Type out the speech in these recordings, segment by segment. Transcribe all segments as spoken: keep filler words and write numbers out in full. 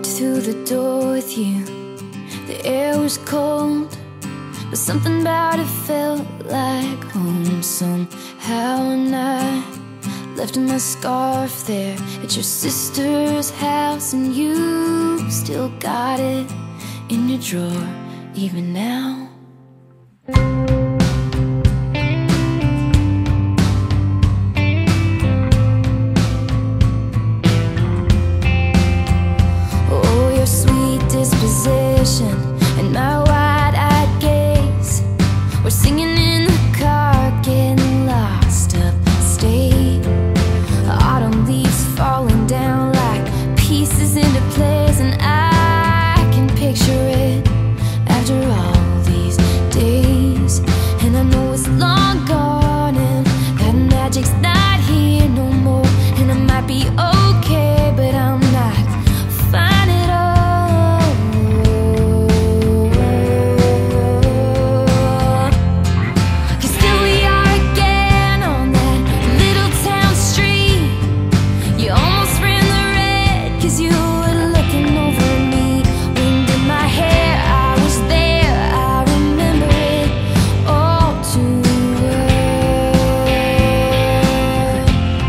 walked through the door with you. The air was cold, but something about it felt like home somehow. And I left my scarf there at your sister's house, and you still got it in your drawer even now. Oh, your sweet disposition and my wide-eyed gaze were singing in the car, getting lost upstate. Autumn leaves falling down like pieces into place, and I can picture it after all these days. And I know it's long gone and that magic's not here no more. And I might be okay, but I'm not fine at all. 'Cause still we are again on that little town street. You almost ran the red 'cause you were looking over me. Wind in my hair, I was there, I remember it all too well.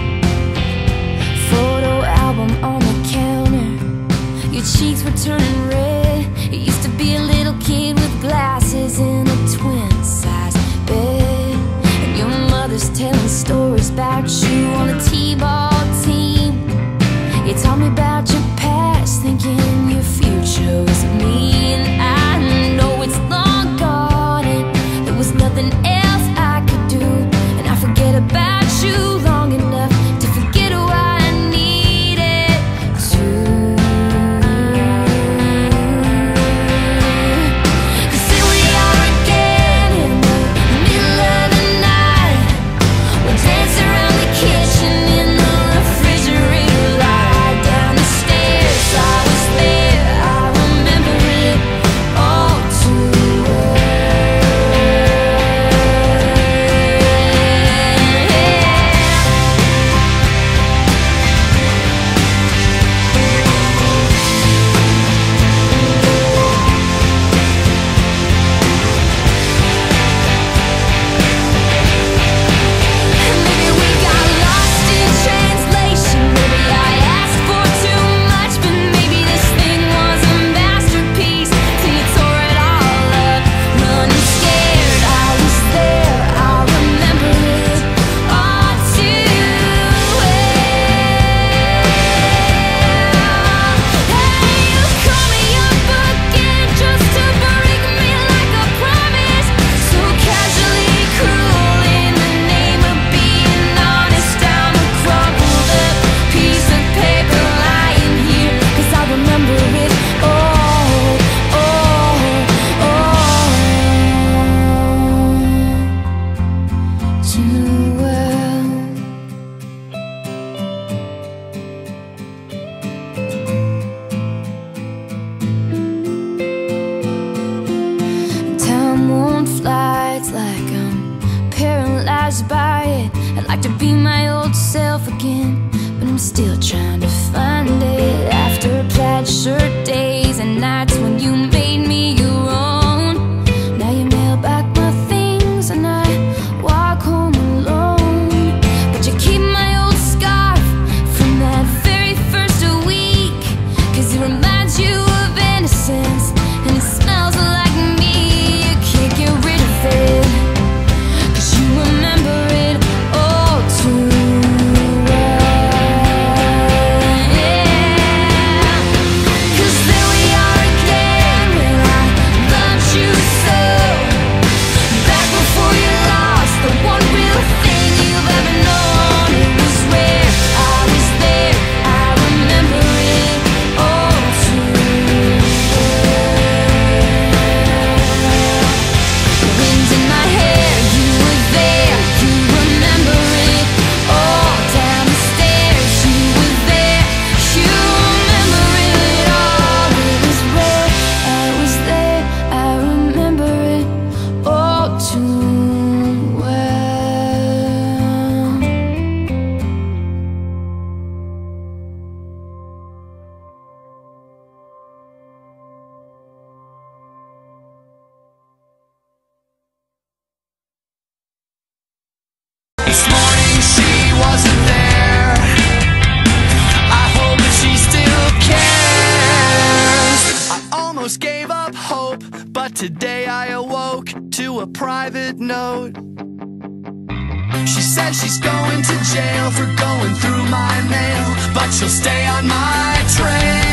Photo album on the counter, your cheeks were turning red. You used to be a little kid with glasses in a twin-sized bed, and your mother's telling stories about you on the t-ball team. You told me about your past, thinking your future was me. And I know it's long gone and there was nothing else I could do. And I forget about you long enough to forget what I needed to. 'Cause here we are again in the middle of the night. We'll dance around the kitchen in the refrigerator light. Down the stairs, I was there, I remember it all too well. Maybe we got lost in translation. Maybe I asked for too much, but maybe this thing was a masterpiece till you tore it all up. Running scared, I was there, I remember it all too well. Hey, you call me up again just to break me like a promise, so casually cruel in the name of being honest. Down a crumpled up piece of paper lying here, 'cause I remember it all, all, all too well. Time won't fly, it's like I'm paralyzed by it. I'd like to be my old self again, but I'm still trying to find it. After plaid shirt days and nights when you made me your own, now you mail back my things and I walk home alone. But you keep my old scarf from that very first week, 'cause it reminds you of innocence and it smells like me. You can't get rid of it, 'cause you remember it all too well. almost gave up hope, but today I awoke to a private note. She says she's going to jail for going through my mail, but she'll stay on my trail.